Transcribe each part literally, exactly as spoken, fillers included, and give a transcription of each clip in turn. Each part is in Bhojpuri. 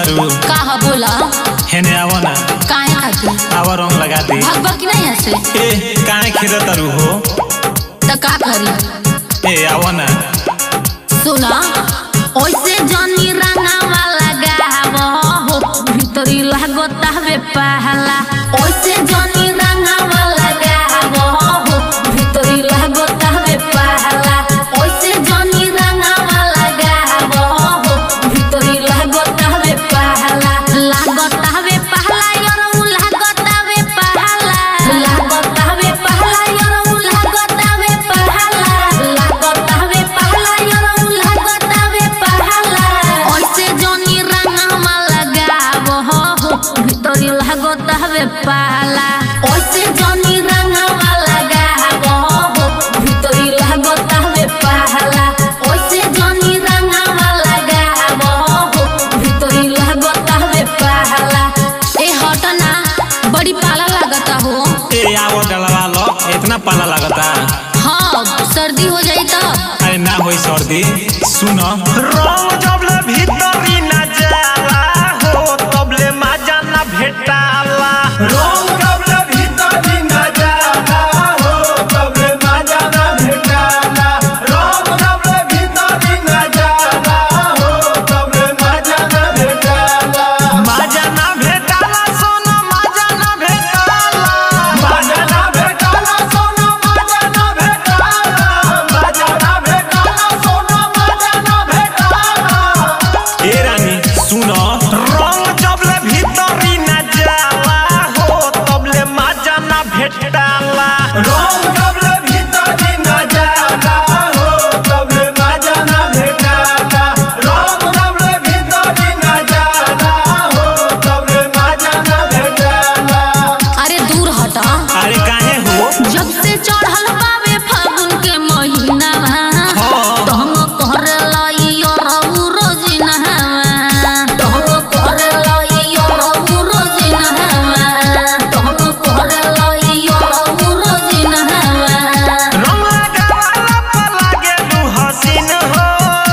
तारू का ह बोला हेने आवो ना काहे खातिर आवा रंग लगा दी भगवा की नहीं हसे ए काहे खेद तारू हो त का करी ए आवो ना सुना ओइसे जनी रंगावा लगावो हो भीतरी लागता हवे पहला ओइसे जनी रंगावा लगावो हो भीतरी लागता हवे पहला ओइसे जनी रंगावा लगावो हो भीतरी लागता हवे पहला लागता हवे पहला यारो लागता हवे पहला लागता हवे पहला यारो लागता हवे पहला लागता हवे पहला यारो लागता हवे पहला ओइसे जनी रंगावा लगावो हो भीतरी लागता हवे पहला ओइसे जनी रंगावा लगावो हो भीतरी लागता हवे पहला ओइसे जनी रंगावा लगावो हो भीतरी लागता हवे पहला ए हट ना बड़ी पाला लागता हो ए आवो डलवा लो इतना पाला लगता हाँ सर्दी हो जाई तो अरे ना होई सर्दी सुनो रंग जबले भीतरी ना जाला हो तबले मजा ना भेटाला रंग जबले भीतरी ना जाला हो तबले मजा ना भेटाला रंग जबले भीतरी ना जाला हो तबले मजा ना भेटाला मजा ना भेटाला सोना मजा ना भेटाला मजा ना भेटाला सोना मजा ना भेटाला मजा ना भेटाला सोना मजा ना भेटाला ए रानी सुनो रंग जबले भीतरी ना जाला हो तबले मजा ना भेटाला रंग जबले भीतरी ना जाला हो तबले मजा ना भेटाला रंग जबले भीतरी ना जाला हो तबले मजा ना भेटाला अरे दूर हटा अरे काहे हो जब से चढ़ल बावे फागुन के महीना तो हम करे लाई और रोजिना तो हम करे लाई और रोजिना तो हम करे लाई और रोजिना रंग लगावाला पर लागे लू हसीन हो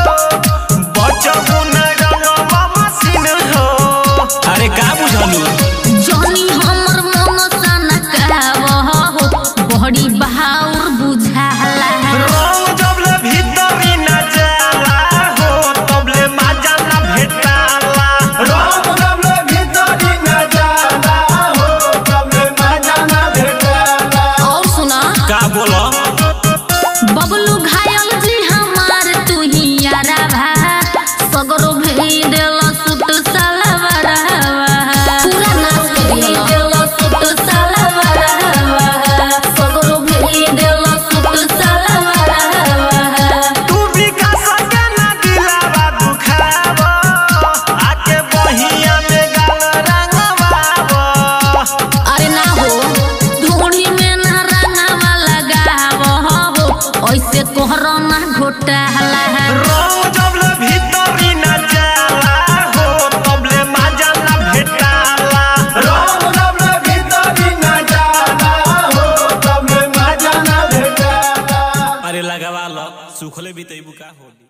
बचबू न रंगवा मसीन हो अरे का बुझलू जनी हमर मन सन कहवो हो बड़ी बहाउर बुझाला रंग जबले भीतरी ना जाला हो तबले मजा ना भेटाला रंग जबले भीतरी ना जाला हो तबले मजा ना भेटाला और सुना का बोलो बबलू घायल जी हमार तू ही यारा भा सगरो भेई देल सुत सलवारा पूरा नाच के देल सुत सलवारा सगरो भेई देल सुत सलवारा तू भी का सके ना दिलावा दुखावो आके बहिया में गाल रंगवावो अरे ना हो धूड़ी में ना रंगावा लगावो हो ऐसे कोहरो ना घोटाला रंग जबले भीतरी ना जाला हो तबले मजा ना भेटाला रंग जबले भीतरी ना जाला हो तबले मजा ना भेटाला अरे लगावा लो सुखले भी तैबू का होली।